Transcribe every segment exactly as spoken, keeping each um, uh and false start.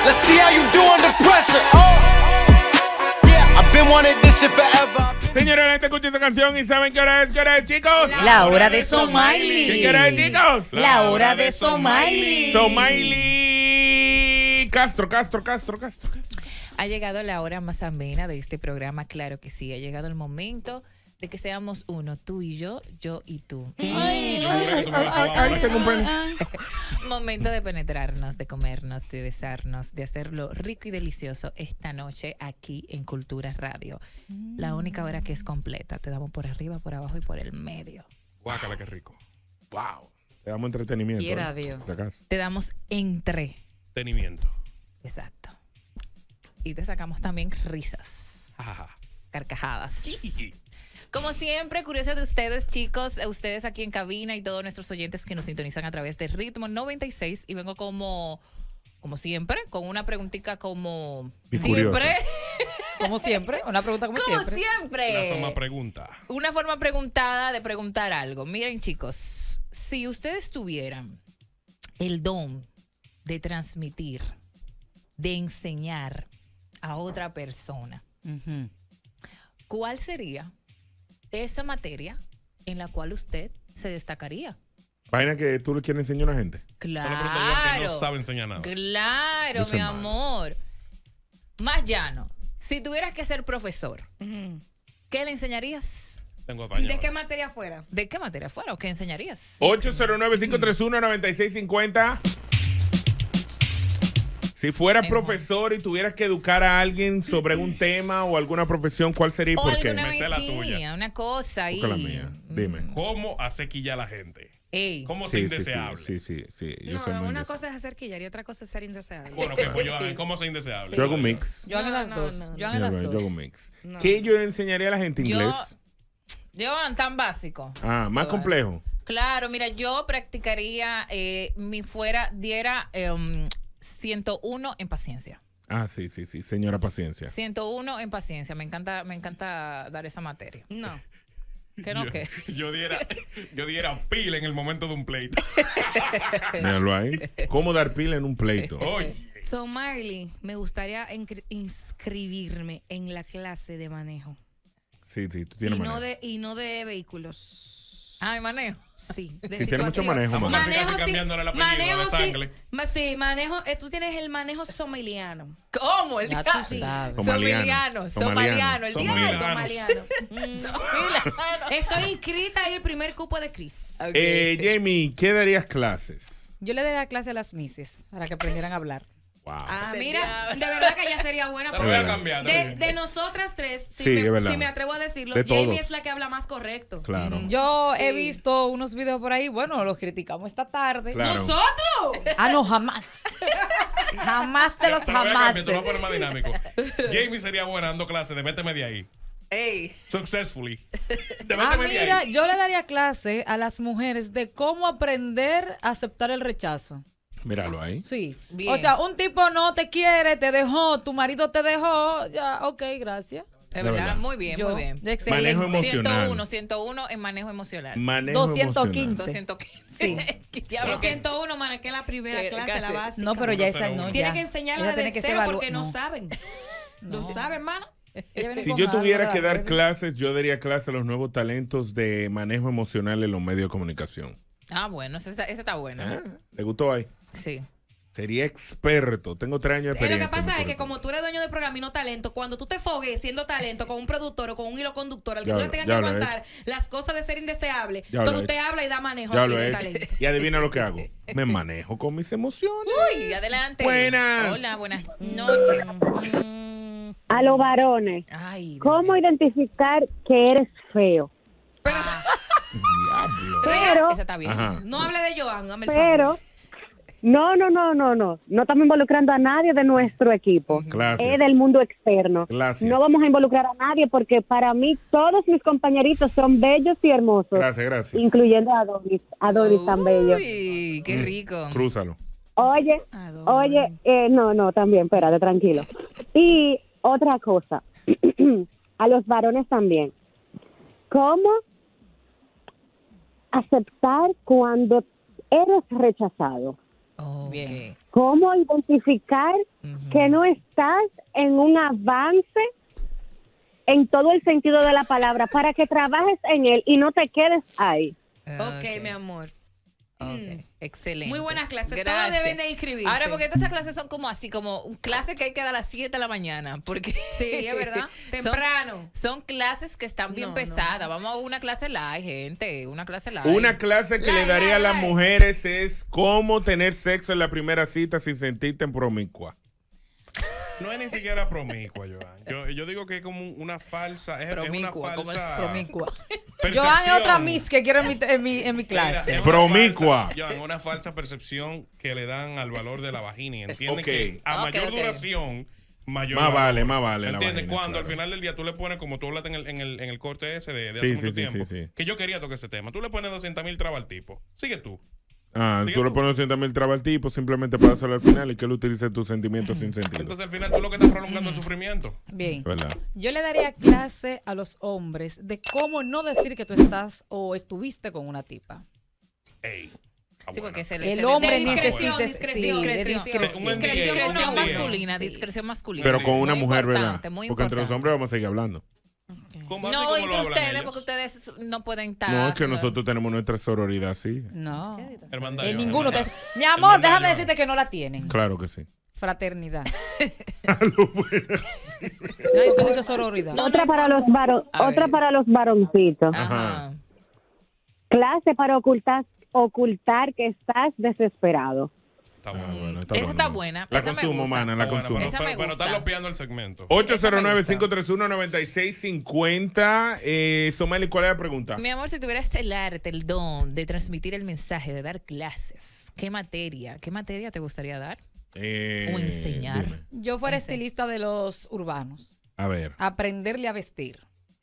Let's see how you do under pressure. Oh, yeah, I've been wanting this shit forever. Señores, la gente escucha esa canción y ¿saben qué hora es? ¿Qué hora es, chicos? La hora de Somaili. ¿Qué hora es, chicos? La hora de Somaili. Somaili. Castro, Castro, Castro, Castro, Castro. Ha llegado la hora más amena de este programa, claro que sí. Ha llegado el momento de que seamos uno, tú y yo, yo y tú. Ay, ay, ay, ay, tengo un pen. Momento de penetrarnos, de comernos, de besarnos, de hacerlo rico y delicioso esta noche aquí en Cultura Radio. La única hora que es completa. Te damos por arriba, por abajo y por el medio. Guácala, qué rico. Wow. Te damos entretenimiento. Quiera ¿eh? Dios. Si acaso. Te damos entre. Entretenimiento. Exacto. Y te sacamos también risas. Ajá. Carcajadas. Sí. Como siempre, curiosa de ustedes, chicos, ustedes aquí en cabina y todos nuestros oyentes que nos sintonizan a través de Ritmo noventa y seis. Y vengo como, como siempre, con una preguntita como Y siempre. Como siempre, una pregunta como, Como siempre. siempre. Una forma pregunta. Una forma preguntada de preguntar algo. Miren, chicos, si ustedes tuvieran el don de transmitir, de enseñar a otra persona, Uh-huh. ¿cuál sería esa materia en la cual usted se destacaría? Vaina que tú le quieres enseñar a una gente. Yo le pregunto a Iván que Claro. no sabe enseñar nada. Claro, Yo soy mi malo. amor. Más llano. Si tuvieras que ser profesor, Uh-huh. ¿qué le enseñarías? Tengo español. ¿De qué materia fuera? ¿De qué materia fuera o qué enseñarías? ocho cero nueve, cinco tres uno, nueve seis cinco cero. Si fueras Mejor. profesor y tuvieras que educar a alguien sobre un tema o alguna profesión, ¿cuál sería y O por qué? alguna Me sé la mentira, tuya. una cosa ahí. Busca la mía. Dime. ¿Cómo hacer quillar a la gente? Ey. ¿Cómo Sí, ser sí, indeseable? sí, sí, sí, sí. Yo No, soy no, muy una indeseable. cosa es hacer quillar y otra cosa es ser indeseable. Bueno, que pues yo, ¿cómo ser indeseable? Yo hago un mix. Yo hago No, las no, dos. no, Yo hago Mira, las ve, dos. yo hago un mix. No. ¿Qué yo enseñaría a la gente? Yo- Inglés. Yo, tan básico. Ah, más Bueno. complejo. Claro, mira, yo practicaría, eh, mi fuera, diera em, ciento uno en paciencia. Ah, sí, sí, sí. Señora paciencia. ciento uno en paciencia. Me encanta, me encanta dar esa materia. No. ¿Qué no yo, qué? yo diera, yo diera pila en el momento de un pleito. Míralo ahí. ¿Cómo dar pila en un pleito? Oye. So, Marley, me gustaría inscri- inscribirme en la clase de manejo. Sí, sí, tú Y tienes no, manejo. de, y no de vehículos. Ah, mi manejo. Sí, de Sí, tiene mucho situación. manejo, Estamos mamá. casi, casi Manejo, sí, cambiándole el apellido manejo, de sí, sangre. ma- sí, manejo, eh, tú tienes el manejo somaliano. ¿Cómo? El Ya día- tú sabes. Somaliano. Somaliano. El día de Somaliano. Somaliano. Mm. Estoy inscrita ahí el primer cupo de Chris. Ok. Eh, Jamie, ¿qué darías clases? Yo le daría clase a las misses para que aprendieran a hablar. Wow. Ah, mira, de verdad que ella sería buena. Te lo voy a porque cambiar. De, de nosotras tres, si, Sí, me, es verdad. si me atrevo a decirlo, De Jamie todos. es la que habla más correcto. Claro. Yo Sí. he visto unos videos por ahí, bueno, los criticamos esta tarde. Claro. ¡Nosotros! Ah, no, jamás. Jamás de los Te lo voy a jamás. cambiar, te lo voy a poner más dinámico. Jamie sería buena dando clases de méteme de ahí. Ey. Successfully. De Ah, méteme de mira, ahí. yo le daría clase a las mujeres de cómo aprender a aceptar el rechazo. Míralo ahí. Sí. Bien. O sea, un tipo no te quiere, te dejó, tu marido te dejó, ya, ok, gracias. Es De verdad, verdad. muy bien, Yo, muy bien. excelente. Manejo emocional. ciento uno, ciento uno en manejo emocional. Manejo doscientos emocional. quince. doscientos quince. Sí. ¿Qué diablo Yo que- ciento uno, marqué la primera Eh, clase, la casi. básica. No, pero ya esa no, Tiene ya. que enseñarla Ella de tiene que ser cero evalu- porque no, no. saben. No, saben, hermano. Ella viene Si con yo algo tuviera de que la dar red. clases, yo daría clases a los nuevos talentos de manejo emocional en los medios de comunicación. Ah, bueno, ese está, ese está bueno. ¿Ah? ¿Le gustó ahí? Sí. Sería experto. Tengo tres años de Eh, Lo experiencia. que pasa en mi es que currículum. como tú eres dueño de programa y no talento, cuando tú te fogues siendo talento con un productor o con un hilo conductor al que Ya tú lo- le tengas ya que lo he aguantar las cosas de ser indeseable, Ya lo pero he usted hecho. habla y da manejo Ya aquí lo de he hecho. talento. Y adivina lo que hago. Me manejo con mis emociones. Uy, adelante. Buenas. Hola, buenas noches. Mm, A los varones, Ay, Dios ¿cómo mío. identificar que eres feo? Diablo. Pero, Esa está bien. Ajá. No hable de Joan, dame el favor. pero, no, no, no, no, no. No estamos involucrando a nadie de nuestro equipo. Gracias. Es del mundo externo. Gracias. No vamos a involucrar a nadie porque para mí todos mis compañeritos son bellos y hermosos. Gracias, gracias. Incluyendo a Adonis. Adonis tan bello. Uy, qué rico. Crúzalo. Oye, Adonis. oye, eh, no, no, también, espérate, tranquilo. Y otra cosa, a los varones también. ¿Cómo aceptar cuando eres rechazado? Oh, Bien. bien. cómo identificar Ujú. que no estás en un avance en todo el sentido de la palabra para que trabajes en él y no te quedes ahí. Ok, mi amor. Ok, Mm. excelente. Muy buenas clases. Todas Gracias. deben de inscribirse. Ahora, porque todas esas clases son como así, como clases que hay que dar a las siete de la mañana. Porque Sí, es verdad. son- Temprano. Son, clases que están bien No, pesadas. no. Vamos a una clase light, gente. Una clase light. Una clase que La- le daría la- a las la- mujeres es cómo tener sexo en la primera cita sin sentirte en promiscua. No es ni siquiera promiscua, Joan. Yo, yo digo que es como una falsa. Es, es Promiscua, una como es falsa. Promiscua. percepción. Joan es otra Miss que quiero en mi, en mi, en mi Mira, clase. es una Promiscua. falsa- Joan, una falsa percepción que le dan al valor de la vagina. Y entienden Ok. que a Ok, mayor ok. duración, mayor Más valor. vale, más vale la ¿Entiendes? vagina, Cuando claro. al final del día tú le pones, como tú hablaste en el, en el, en el corte ese de, de Sí, hace sí, mucho sí, tiempo, sí, sí. que yo quería tocar ese tema. Tú le pones doscientas mil trabas al tipo. Sigue tú. Ah, Sigue tú le tú. pones doscientas mil trabas al tipo simplemente para hacerlo al final y que él utilice tus sentimientos sin sentido. Entonces al final tú lo que estás prolongando el sufrimiento. Bien. ¿Verdad? Yo le daría clase a los hombres de cómo no decir que tú estás o estuviste con una tipa. Ey. está Sí, buena. porque se le El se hombre le- Discreción, necesita discreción, sí, de discreción. discreción. Un N D A, Discreción un N D A. masculina, discreción masculina. Pero con una Muy mujer, ¿verdad? importante, muy Porque entre los importante. hombres vamos a seguir hablando. ¿Cómo así No, como lo entre hablan ustedes, ellos? porque ustedes no pueden estar. No, es que haciendo- nosotros tenemos nuestra sororidad, sí. No. Hermandad, En Joan, ninguno. hermandad. te- Mi amor, Hermandad, déjame Joan. decirte que no la tienen. Claro que sí. Fraternidad. A lo bueno. No hay feliz sororidad. Otra para los varo- A otra ver. para los varoncitos. Ajá. Clase para ocultar ocultar que estás desesperado. Está Ah, bueno. bueno, Esa está buena, La esa me consumo, gusta. mana, la Está buena, consumo. pero- Esa pero- me pero gusta. estás lopeando el segmento. ocho cero nueve, Esa me cinco tres uno, nueve seis cinco cero. Eh, Somali, ¿cuál es la pregunta? Mi amor, si tuvieras el arte, el don de transmitir el mensaje, de dar clases, ¿qué materia, qué materia te gustaría dar? Eh, O enseñar. dime. Yo fuera Ese. estilista de los urbanos. A ver. Aprenderle a vestir.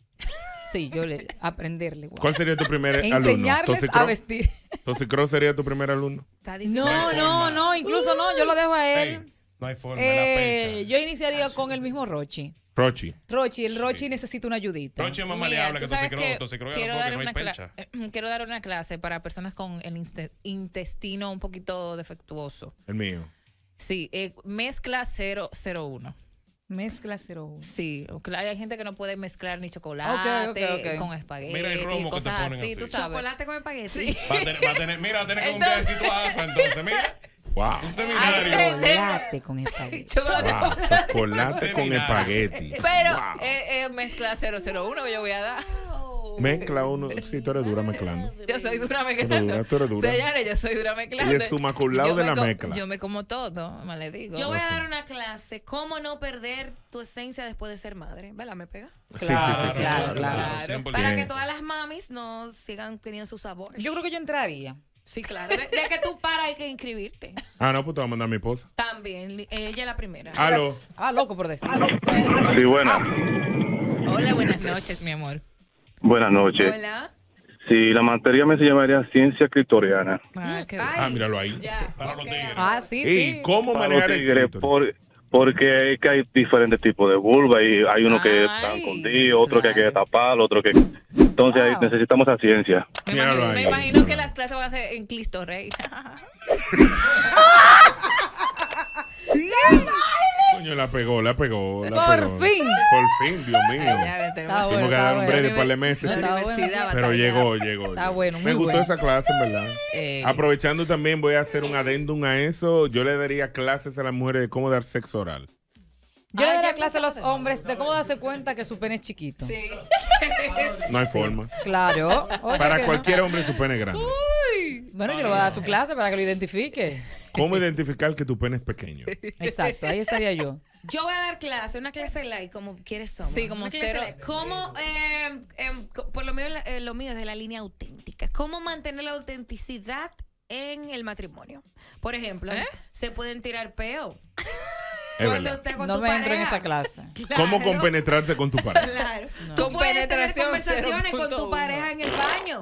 Sí, yo le aprenderle. guau. ¿Cuál sería tu primer alumno? Enseñarles Tosi a Crow. vestir. Tosi Crow sería tu primer alumno. Está difícil. No, hay no, forma. no, incluso no, yo lo dejo a él. Ey, no hay forma, Eh, la pecha. yo iniciaría con el mismo Rochi. Rochi. Rochi, el Rochi necesita una ayudita. Roche es más Mira, maleable tú que sabes Tosicro. que Tosicro ya quiero no dar no hay una cla- pecha. quiero dar una clase para personas con el inste- intestino un poquito defectuoso. El mío. Sí, eh, mezcla cero cero uno. Mezcla cero uno. Sí, claro, hay gente que no puede mezclar ni chocolate Ok, ok, ok. con espagueti, Mira el romo que te cosas ponen así, así. tú sabes. Chocolate con espagueti. Sí. Va a tener, va a tener, mira, va a tener que un Entonces- pedacito a ASA, entonces, mira. Wow. Un seminario. Ay, Chocolate con espagueti. Chocolate Wow. con- Chocolate con Seminario. espagueti. Pero Wow. eh, eh, mezcla cero cero uno que yo voy a dar. Mezcla uno. Sí, tú eres dura mezclando. Yo soy dura Tú eres mezclando. dura, tú eres dura. Señores, yo soy dura mezclando. Ella es summa cum laude Yo de me la co- mezcla. Yo me como todo, más le digo. Yo voy a dar una clase, cómo no perder tu esencia después de ser madre. ¿Verdad? ¿Me pega? Sí, sí, sí, Claro, sí, claro, claro. claro. cien por ciento. Para Bien. que todas las mamis no sigan teniendo su sabor. Yo creo que yo entraría. Sí, claro. De, de que tú paras hay que inscribirte. Ah, no, pues te voy a mandar a mi esposa. También. li- Ella es la primera. Aló. Ah, loco por decir. Sí, buenas. Hola, buenas noches, mi amor. Buenas noches. Hola. Sí, la materia me se llamaría ciencia criptoriana. Ah, qué Ay, Ah, míralo ahí. Ya. Para los ok. tigres. Ah, sí, Ey, sí. ¿cómo Para los manejar el tigres, clítoris? por- porque es que hay diferentes tipos de vulva y hay uno que está Ay, escondido, otro que hay que claro. taparlo, otro que... Entonces ahí Wow. necesitamos esa ciencia. Me Míralo imagino, me ahí. imagino que las clases van a ser en Cristo Rey. Coño, la pegó, la pegó. La Por pegó. fin. Por fin, Dios mío. Ya, Está tenemos- bueno, Tengo que está dar un break de bueno. par de meses. Está sí. bueno. Universidad, Pero batalla. llegó, llegó. Está llegó. bueno, Me muy gustó bueno. esa clase, en verdad. Eh, Aprovechando también, voy a hacer un adendum a eso. Yo le daría clases a las mujeres de cómo dar sexo oral. Yo le Ah, daría ya clase a los empezamos de hombres de cómo darse cuenta que su pene es chiquito. Sí. No hay forma. Claro. Oye, Para que no. cualquier hombre su pene es grande. Bueno, yo le voy a dar su clase para que lo identifique. ¿Cómo identificar que tu pene es pequeño? Exacto, ahí estaría yo. Yo voy a dar clase, una clase light, como quieres somos. Sí, como Una clase cero- light. ¿Cómo, eh, em, co- por lo mío, eh, lo mío es de la línea auténtica. ¿Cómo mantener la autenticidad en el matrimonio? Por ejemplo, ¿Eh? se pueden tirar peo. Es Cuando verdad. esté con No tu me entro en pareja. esa clase. ¿Cómo Claro. compenetrarte con tu pareja? Claro. No. Tú Con puedes tener penetración conversaciones con cero tu punto uno. pareja en el baño.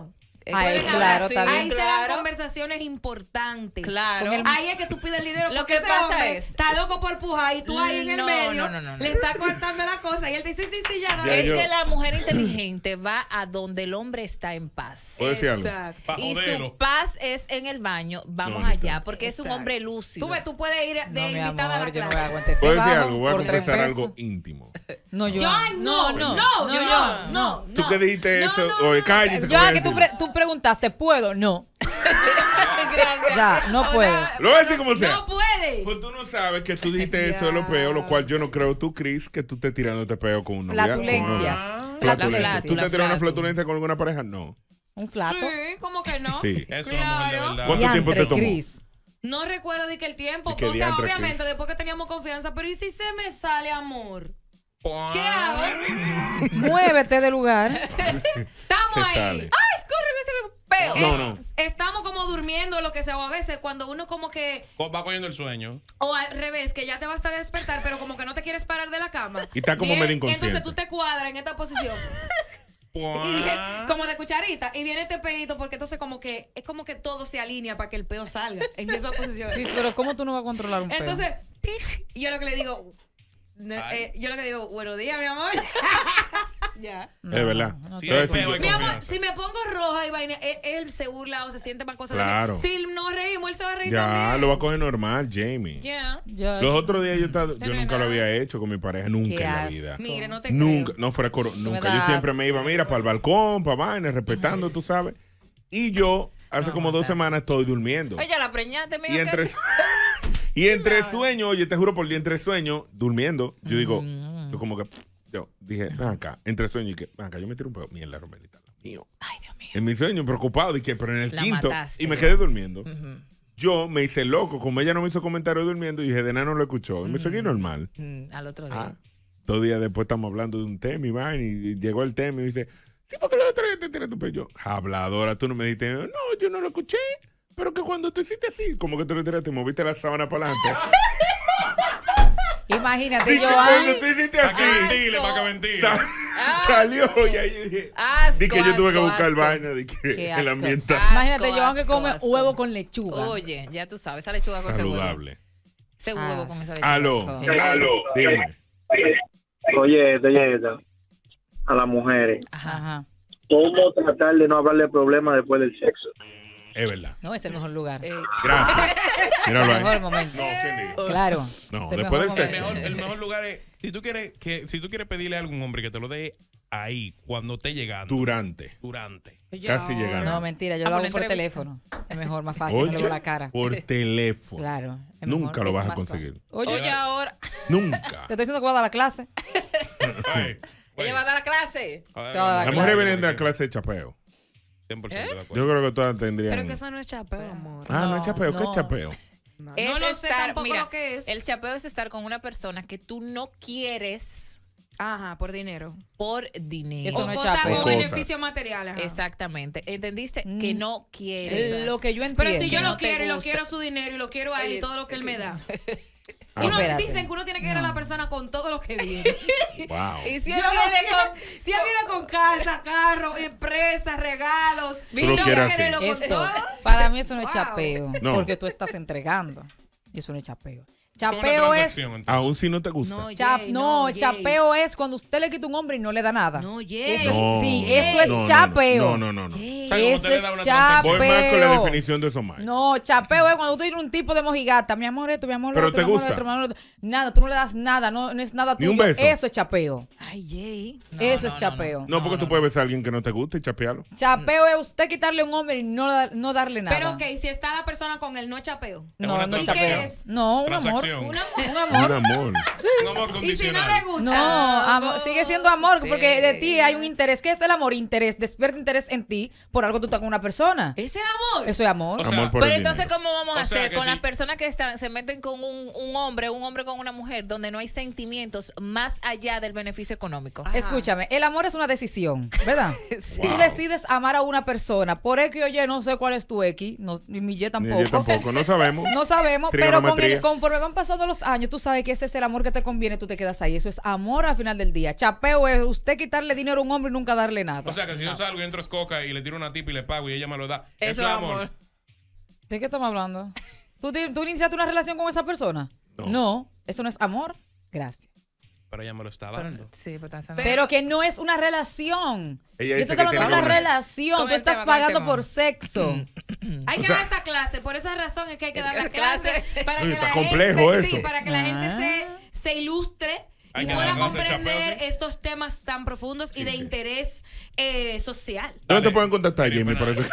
Ay, Pueden claro, hablar, está sí, bien. Ahí se claro. dan conversaciones importantes. Claro. Con el- Ahí es que tú pides el dinero. Lo porque que ese pasa hombre es- está loco por pujar y tú ahí en el No, medio no, no, no, no. le estás cortando la cosa y él te dice, sí, sí, ya, Ya, dale. Es yo- que la mujer inteligente va a donde el hombre está en paz. ¿Puedo decir algo? Exacto. Pa' Y joderlo. su paz es en el baño. Vamos No, ni allá, tanto. porque es un Exacto. hombre lúcido. Tú ves, tú puedes ir de No, mi invitada amor, a la yo no clase. voy a aguantar ese ¿Puedo decir bajo algo? Voy a por tres confesar pesos. algo íntimo. No, yo. Joan, no, no, no, no, yo yo. no, no, Tú no. que dijiste No, eso, no, oye, no. cállese. Yo, voy a que tú, decir. pre- tú preguntaste, ¿puedo? No. Gracias. Ya, no Ahora, puedes. Lo voy a decir como sea. No puede. Pues tú no sabes que tú dijiste eso de los peos, lo cual yo no creo tú, Chris, que tú estés tirando este peo con un novia. Flatulencias. No. Flatulencias. Flatulencias. ¿Tú La te tiras una flatu. flatulencia con alguna pareja? No. Un plato. Sí, ¿cómo que no? Sí. Es una mujer de Claro. verdad. ¿Cuánto tiempo te Diantre, tomó? Cris. No recuerdo de que el tiempo, De que o sea, diantre, obviamente Chris. después que teníamos confianza, pero ¿y si se me sale amor? Pua. ¿Qué hago? Muévete del lugar. Estamos Se ahí. sale. ¡Ay, corre, ese peo! No, Eh, no. Estamos como durmiendo, lo que sea, o a veces cuando uno como que, Co- Va cogiendo el sueño. o al revés, que ya te vas a despertar, pero como que no te quieres parar de la cama. Y está como Bien, medio inconsciente. Entonces tú te cuadras en esta posición. Pua. Y dije, como de cucharita, y viene este peito, porque entonces como que es como que todo se alinea para que el peo salga en esa posición. Cris, pero ¿cómo tú no vas a controlar un peo? Entonces, y yo lo que le digo, ne- Ay. eh, yo lo que digo, buenos días, mi amor. Ya. No, Es verdad. no, no Sí, Te voy a es decir- feo y Mi amor, confianza. si me pongo roja y vaina, él, él se burla o se siente más cosas Claro. de mí. Si nos reímos, él se va a reír Ya, también. lo va a coger normal, Jamie. Ya. Ya- Los otros días yo, estaba- yo Pero nunca nada. lo había hecho con mi pareja, nunca Qué en la asco. vida. Mire, no te Nunca, creo. no fuera coro, me nunca. da Yo siempre asco. me iba, mira, para el balcón, para vaina, respetando, tú sabes. Y yo, hace como dos semanas, estoy durmiendo. Oye, la preñaste, mija. Y ¿qué? entre, y entre sueños, oye, te juro por día, entre sueños, durmiendo, yo digo, Mm. yo como que, yo dije, ven acá, entre sueños, y que, ven acá, yo me tiro un pedo, mierda, Romelita, mío. Ay, Dios mío. En mi sueño, preocupado, dije, pero en el La quinto, mataste. y me quedé durmiendo. Ujú. Yo me hice loco, como ella no me hizo comentario durmiendo, y dije, de nada no lo escuchó, y me seguí normal. Mm, al otro día. Ah, dos días después estamos hablando de un tema y vaina, y llegó el tema y dice, sí, porque lo otro día te tiré tu pecho. Habladora, tú no me dijiste, no, yo no lo escuché, pero que cuando tú hiciste así, como que tú le tiraste, moviste la sábana para adelante. Imagínate, Dije, Joan. cuando tú hiciste Para que así, ventile, para que ventile. sa- salió y ahí yo dije, Asco, di que yo tuve que asco, buscar asco. vaina, de que Qué el asco. ambiente Ah, Imagínate, Asco, Joan que asco, come asco. huevo con lechuga. Oye, ya tú sabes, esa lechuga con ese huevo. saludable. Ese huevo con esa lechuga. Aló, Aló. dígame. Oye, oye, a las mujeres, Ajá. Ajá. ¿cómo tratar de no hablarle problemas después del sexo? Es verdad. No, es el mejor lugar. Eh, Gracias. Míralo el mejor ahí. momento. No, ¿quién dijo? Claro. No, Es el después del mejor El sexo. momento. mejor, el mejor lugar es, si tú quieres que si tú quieres pedirle a algún hombre que te lo dé ahí, cuando esté llegando. Durante. Durante. Casi llegando. No, mentira, yo Ah, lo hago por por entrevista. teléfono. Es mejor, más fácil, no le Oye, veo la cara. por teléfono. Claro. es Nunca mejor, lo es vas a más conseguir. fácil. Oye, Oye, ahora. Nunca. te estoy diciendo que voy a dar la clase. Ay, Ella va a dar la clase. ay, Toda la Las clase. mujeres vienen de la clase de chapeo. cien por ciento de acuerdo. Yo creo que todas tendrían. Pero que eso no es chapeo, amor. Ah, no, es No, chapeo. ¿Qué es no. chapeo? No, Es no lo sé estar- tampoco mira, lo que es. El chapeo es estar con una persona que tú no quieres Ajá, por dinero. por dinero. Eso o no es cosas chapeo. o Cosas. beneficios materiales. ajá. Exactamente. ¿Entendiste? Mm. Que no quieres. Lo que yo entiendo. Pero si yo que lo no te quiero y lo gusta. quiero su dinero y lo quiero a él y Eh, todo lo que él me da. Ah, Uno espérate. dicen que uno tiene que ir a la persona con todo lo que viene. Wow. Y si Si él él viene viene con. si él viene con casa, carro, empresa, regalos, Tú lo tengo quieres que quererlo así. con Eso, todo. para mí eso no es Wow. chapeo. No. Porque tú estás entregando. Y eso no es chapeo. Es una Chapeo es. transacción, entonces. Aún si no te gusta. No, Chap- Jay, no, Jay. chapeo es cuando usted le quita un hombre y no le da nada. No, Jay. Eso es, No. sí, eso es No, no, chapeo. No, no, no, no. Jay. O sea, como Eso usted le es da una chapeo. Voy más con la definición de eso más. No, chapeo es cuando tú tienes un tipo de mojigata. Mi amor, esto, mi amor, lo Pero otro, te mi amor, gusta. lo otro, mi amor, lo otro. Nada, tú no le das nada, no, no es nada Ni tuyo. un beso. Eso es chapeo. Ay, Jay. No, eso no, es no, chapeo. No, porque tú puedes besar a alguien que no te gusta y chapearlo. Chapeo es usted quitarle a un hombre y no, da- no darle nada. Pero ok, si está la persona con él, no es chapeo. Es No, una no es ¿Y qué chapeo. es? No, un amor. Transacción. Un amor. Un Un amor. amor. Un amor Y si no condicional. le gusta. No, amor, sigue siendo amor porque de ti hay un Sí. interés. ¿Qué es el amor? Interés. Despierta interés en ti por algo que tú estás con una persona. Ese es amor. Eso es amor. O sea, Amor por Pero el entonces, dinero. ¿cómo vamos a O sea, hacer que con sí. las personas que están, se meten con un, un hombre, un hombre con una mujer, donde no hay sentimientos más allá del beneficio económico? Ajá. Escúchame, el amor es una decisión, ¿verdad? Wow. Tú decides amar a una persona. Por X o Y, no sé cuál es tu X, no, ni mi Y Ni tampoco. yo tampoco. No sabemos. No sabemos, pero con Trigonometría. el, conforme vamos van pasando los años, tú sabes que ese es el amor que te conviene, tú te quedas ahí. Eso es amor al final del día. Chapeo es usted quitarle dinero a un hombre y nunca darle nada. O sea, que si yo salgo y entro a Escoca y le tiro una tipa y le pago y ella me lo da, Eso eso es es amor. amor. ¿De qué estamos hablando? ¿Tú, te- ¿Tú iniciaste una relación con esa persona? No. Eso no es amor. Gracias. Pero ella me lo está Pero, dando. sí, pero, están- Pero que no es una relación. Ella Yo dice estoy que hablando de tiene una una- relación. Con Tú el estás tema, con el pagando tema. por sexo. Hay O que sea- dar esa clase, por esa razón es que hay que dar la Clase. clase para Uy, que está la complejo gente, eso. sí, para que la gente Ah. se, se ilustre Hay y que pueda dar clase de comprender chapeo, sí. estos temas tan profundos y de sí. interés eh, social. ¿Dónde te Dale. pueden contactar, Mira, Jimmy? Por pero- eso.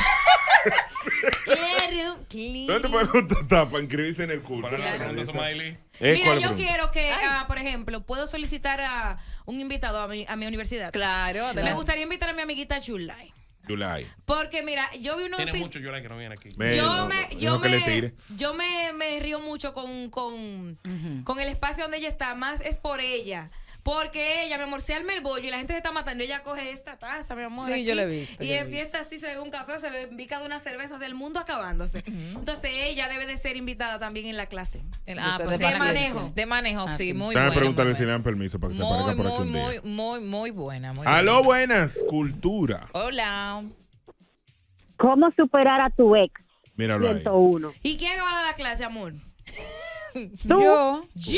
Claro, ¿Dónde te pueden contactar para inscribirse en el curso? Para la Claro. pregunta, Smiley. Eh, Mira, ¿cuál yo pregunta? quiero que, ah, por ejemplo, puedo solicitar a un invitado a mi, a mi universidad. Claro, Me adelante. gustaría invitar a mi amiguita Julai. July. Porque mira, yo vi unos Tiene epi- mucho yo like que no viene aquí. Ve, yo no, me, no, yo dejo que le me, tire. yo me, me río mucho con, con, con el espacio donde ella está, más es por ella. Porque ella, mi amor, se arma el bollo y la gente se está matando. Ella coge esta taza, mi amor. Sí, aquí, yo la he visto, Y yo la he empieza así, se ve un café o se ve bica de una cerveza, o sea, el mundo acabándose. Entonces ella debe de ser invitada también en la clase. El- Entonces, pues, de sí, manejo. De manejo, Ah, sí, sí. muy Déjame buena. preguntarle muy si le buena. dan permiso para que se Muy, aparezca por aquí muy, un día. muy, muy, muy buena. Muy Aló, buena. buenas. Cultura. Hola. ¿Cómo superar a tu ex? Míralo ahí. ciento uno. ¿Y quién va a dar la clase, amor? ¿Tú? Yo. ¡Yo!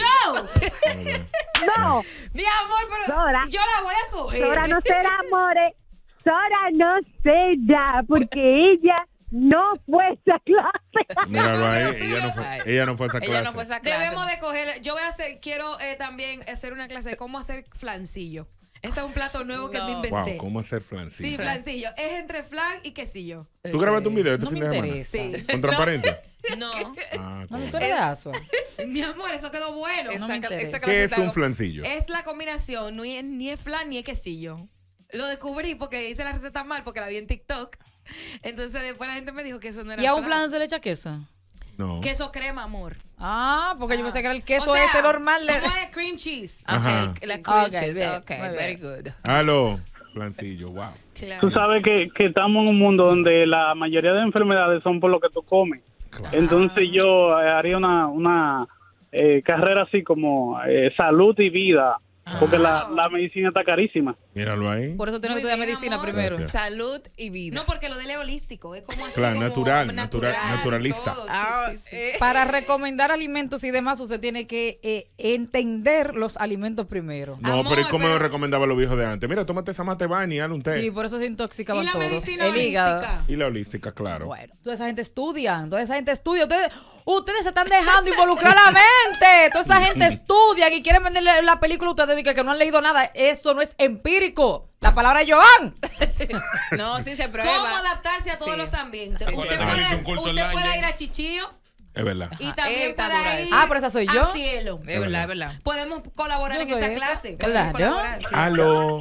No, Mi amor, pero Sora. yo la voy a coger. Sora no será amores. Sora no será porque ella no fue a esa clase. Míralo ahí. Pero tú Ella no ves- fue, ella no fue a esa Ella clase. no fue a esa clase. Debemos de coger, yo voy a hacer, quiero eh, también hacer una clase de cómo hacer flancillo. Ese es un plato nuevo que No. me inventé. Wow, ¿cómo hacer flancillo? Sí, flancillo. Es entre flan y quesillo. ¿Tú grabaste un video este No fin me de semana? interesa. Sí. ¿Con transparencia? No. Ah, No, cool. tú eres de Asua. Mi amor, eso quedó bueno. No me Esa- interesa. esa ¿Qué clase es está- un flancillo? Es la combinación, no es- ni es flan ni es quesillo. Lo descubrí porque hice la receta mal porque la vi en TikTok. Entonces después la gente me dijo que eso no era ¿Y a un flan. plan se le echa queso? No. Queso crema, amor. Ah, porque yo pensé que era el queso O sea, ese normal de... ¿cómo es cream cheese? Ajá. Ok, el- la cream cheese. bien, Ok, muy very bien. good. Aló, flancillo, wow. Claro. Tú sabes que, que estamos en un mundo donde la mayoría de enfermedades son por lo que tú comes. Entonces yo eh, haría una, una eh, carrera así como eh, salud y vida, porque la, la medicina está carísima. Míralo ahí. Por eso tienes Muy que estudiar bien, medicina amor. primero. Gracias. Salud y vida. No, porque lo de él es holístico. Es como así. Claro, como natural, natural, naturalista. todo, sí, Ah, sí, sí. eh, Para recomendar alimentos y demás, usted tiene que eh, entender los alimentos primero. No, Amor, pero ¿y cómo pero- lo recomendaban los viejos de antes? Mira, tómate esa mate vaina y dale un té. Sí, por eso se ¿Y intoxicaban la todos. medicina El hígado. holística? Y la holística, claro. Bueno, toda esa gente estudia, toda esa gente estudia. Ustedes, ustedes se están dejando involucrar la mente. Toda esa gente estudia y quieren venderle la película a ustedes dicen que no han leído nada. Eso no es empírico. La palabra es Joan. No, sí se prueba. ¿Cómo adaptarse a todos Sí. los ambientes? Sí, Usted, sí. puede, Hice un curso usted online. puede ir a Chichillo Es verdad. y Ajá. también Eh, está puede dura ir esa. Ah, pero esa soy yo. a Cielo. Es verdad, es verdad. Podemos colaborar Yo en soy esa esa. clase. Claro. Podemos colaborar, sí. Aló.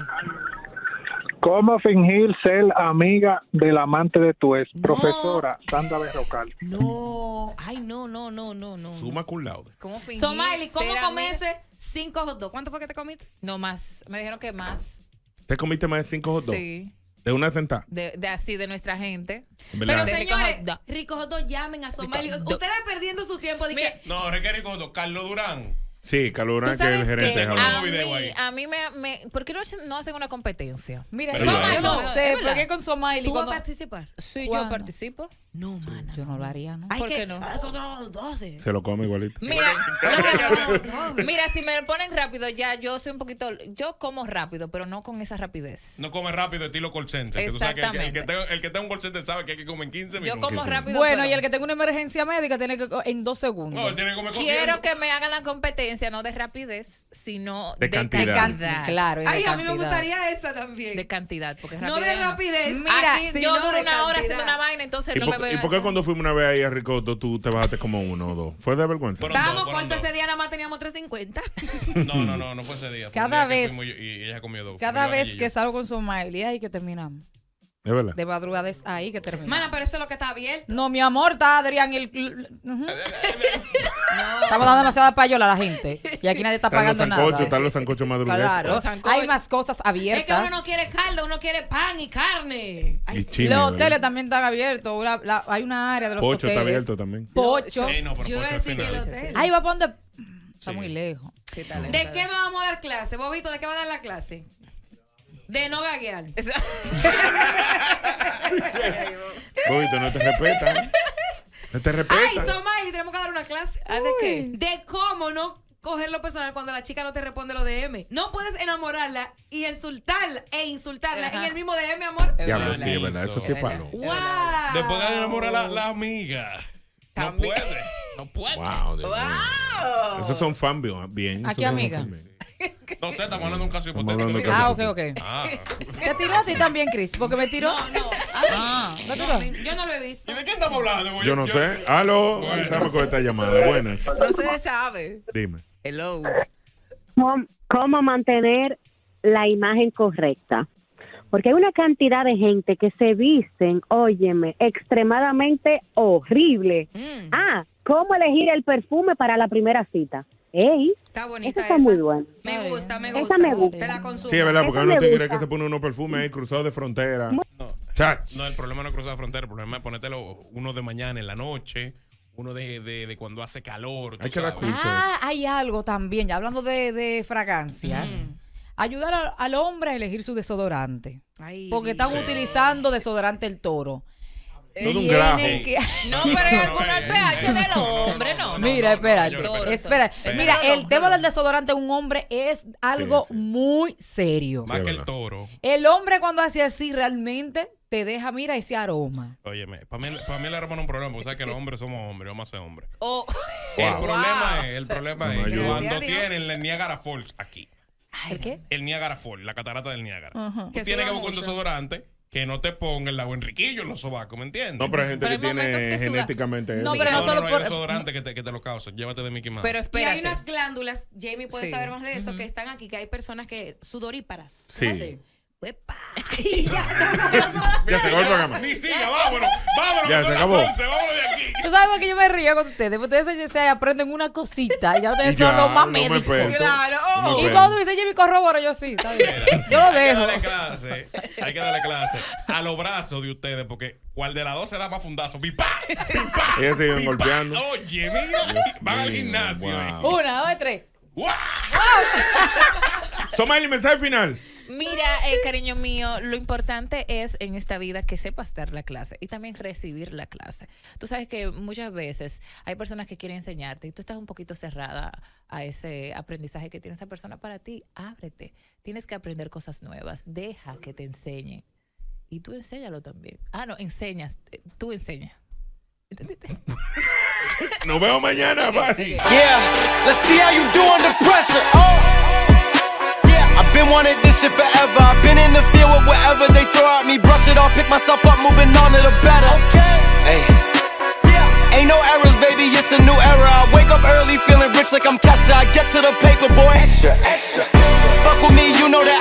¿Cómo fingir ser amiga del amante de tu ex? Profesora Sandra Berrocal. No, ay, no, no, no, no, no. Suma cum laude. ¿Cómo fingir? Somaili, ¿cómo ser comerse amiga? cinco hot dogs? ¿Cuánto fue que te comiste? No, más. Me dijeron que más. ¿Te comiste más de cinco hot dogs? Sí. ¿De una sentada? De, de así, de nuestra gente. En Pero verdad. de rico señores, hot dog. Rico Hot Dog, llamen a Somaili. Rico hot dog. Ustedes perdiendo su tiempo. De Mira, que, No, Requeri Codo, Carlos Durán. Sí, Calurán, Tú que es el sabes gerente. que de Jalón. a video mí, ahí. a mí me, me... ¿Por qué no hacen, no hacen una competencia? Mira, Pero yo, ya, yo no ya. sé, Es verdad. ¿por qué con Somaili? ¿tú vas a Cuando... participar? Sí, ¿Cuándo? yo participo. No, mana. Yo no lo haría, ¿no? Hay ¿Por que, qué no? hay que controlar los doce. Se lo come igualito. Mira, lo que- mira, si me lo ponen rápido, ya yo soy un poquito... Yo como rápido, pero no con esa rapidez. No come rápido, estilo call center. Que tú sabes que el, que- el que Exactamente. tenga, el que tenga un call center sabe que hay que comer en quince Yo minutos. como sí. rápido, Bueno, pero y el que tenga una emergencia médica tiene que co- en dos segundos. No, él tiene que comer quiero cociendo. que me hagan la competencia, no de rapidez, sino De de, cantidad. cantidad. Claro, es de Ay, a mí me cantidad. gustaría esa también. De cantidad, porque no rapidez de rapidez. Mira, Aquí sino yo duro de una hora cantidad. haciendo una vaina, entonces ¿Y, no por, me ¿Y por qué cuando fuimos una vez ahí a Ricoto tú te bajaste como uno o dos? ¿Fue de vergüenza? Fueron Estábamos dos, fueron cortos dos. ese día, nada más teníamos tres cincuenta. No, no, no, no fue ese día. Fue Cada el día que vez- fuimos yo- y ella comió dos. Cada Yo, vez ella y que yo. salgo con Somaili, ahí que terminamos. Es verdad. De madrugada es ahí que termina. Mana, pero eso es lo que está abierto. No, mi amor, está Adrián. El... Uh-huh. Estamos dando demasiada payola a la gente. Y aquí nadie está Están los pagando sancochos, nada. están los sancochos madrugueses. Claro. Los sancochos. Hay más cosas Es que abiertas. uno no quiere caldo, uno quiere pan y carne. Ay, Y sí. chile, Los ¿verdad? hoteles también están abiertos. Una- la- hay una área de los Pocho hoteles. está abierto también. Pocho. Sí, no, pero Yo iba a Pocho al decir que el final. hotel. Ahí va para donde. Está Sí. muy lejos. Sí, está lejos, ¿De está qué lejos. vamos a dar clase? Bobito, ¿de qué va a dar la clase? De no gaguear. Bobito, no te respetan. No te Ay, respetan. Somaili, tenemos que dar una clase. ¿Ah, de qué? De cómo no cogerlo personal cuando la chica no te responde los D M. No puedes enamorarla y insultarla e insultarla Ajá. en el mismo D M, amor. Es Diablo, verdad. sí, es verdad. Eso sí es Es palo. verdad. ¡Wow! Después de enamorar a la, la amiga. No También. puede. No puede. Wow, Dios mío. ¡Wow! Esos son fan bien. ¿A esos qué son amiga? fan bien. No sé, estamos hablando de un caso Estamos hipotético. hablando de Ah, caso ok, ok. Ah. ¿Te tiró a ti también, Chris? Porque me tiró. No, no. Ah, ¿no No, tiró? mi- yo no lo he visto. ¿Y de quién estamos hablando? Yo no sé. Aló. Bueno. Estamos con esta llamada. Buenas. No se sabe. Dime. Hello. ¿Cómo, cómo mantener la imagen correcta? Porque hay una cantidad de gente que se visten, óyeme, extremadamente horrible. Mm. Ah, ¿cómo elegir el perfume para la primera cita? Ey, Está bonita esa está esa. muy buena. Me gusta, me Esa gusta. me gusta. Te la consumo. Sí, es verdad, porque Eso uno me te cree gusta. que se pone unos perfumes ahí cruzados de frontera. No. Chach. No, el problema no es cruzar la frontera, el problema es ponértelo uno de mañana en la noche, uno de, de, de cuando hace calor. tú Hay que dar sabes. curso. Ah, hay algo también, ya hablando de, de fragancias. Ayudar a- al hombre a elegir su desodorante. Ay, Porque están Sí. utilizando desodorante el toro. Todo un Tienen grajo. que- No, pero hay no, alguno no, al eh, pH eh, del no, no, hombre, no, no. no, Mira, no, espera, yo Toro, espera. eso. Mira, Pero el no, tema no. del desodorante en un hombre es algo Sí, sí. muy serio. Más Sí, que el verdad. toro. El hombre cuando hace así realmente te deja, mira, ese aroma. Óyeme, para mí, para mí el aroma no es un problema, porque sabes que los hombres somos hombres, vamos a ser hombres. Oh. El Wow. problema es, el problema No es me que ayuda. cuando Gracias a Dios. tienen el Niagara Falls aquí, ¿El qué? el Niagara Falls, la catarata del Niagara, Ajá. Que tú tienes suda que buscar un mucho. desodorante que no te ponga el agua Enriquillo en los sobacos, ¿me entiendes? No, pero hay gente Pero que hay momentos tiene que suda. genéticamente. No, eso. pero no no, solo no, por- hay desodorante que te, que te lo causan. Llévate de Mickey Mouse. Pero Y espérate. hay unas glándulas, Jamie puede Sí. saber más de eso, que están aquí, que hay personas que sudoríparas. Sí. ¡Uepa! Ya se acabó el programa. Ni siga, vámonos. Vámonos, Ya, que se son las acabó. once, vámonos de aquí. ¿Tú sabes por qué yo me río con ustedes? Porque ustedes se, se aprenden una cosita y ya ustedes Y ya, son los más no me médicos. pento. Claro. No me Y pento. cuando dice Jimmy corroboro, yo sí, está bien. Yo lo Hay que dejo. darle clase, hay que darle clase a los brazos de ustedes, porque cual de las dos se da más fundazo. ¡Pipa! ¡Pipa! Ellas se iban ¡Pipa! golpeando. Oye, mira, Dios van al mío, gimnasio. wow. Una, dos, tres. ¡Guau! Somaili, mensaje final. Mira, eh, cariño mío, lo importante es en esta vida que sepas dar la clase y también recibir la clase. Tú sabes que muchas veces hay personas que quieren enseñarte y tú estás un poquito cerrada a ese aprendizaje que tiene esa persona para ti. Ábrete. Tienes que aprender cosas nuevas. Deja que te enseñe. Y tú enséñalo también. Ah, no, enseñas. Eh, Tú enseñas. ¿Entendiste? Nos vemos mañana, bye. Yeah, let's see how you do under pressure. Oh, yeah, I've been wanting this shit forever. I've been in the field with whatever they throw at me. Brush it off, pick myself up, moving on to the better. Okay, hey, yeah, ain't no errors, baby, it's a new era. I wake up early, feeling rich like I'm Kesha. I get to the paper, boy. Extra, extra. Fuck with me, you know that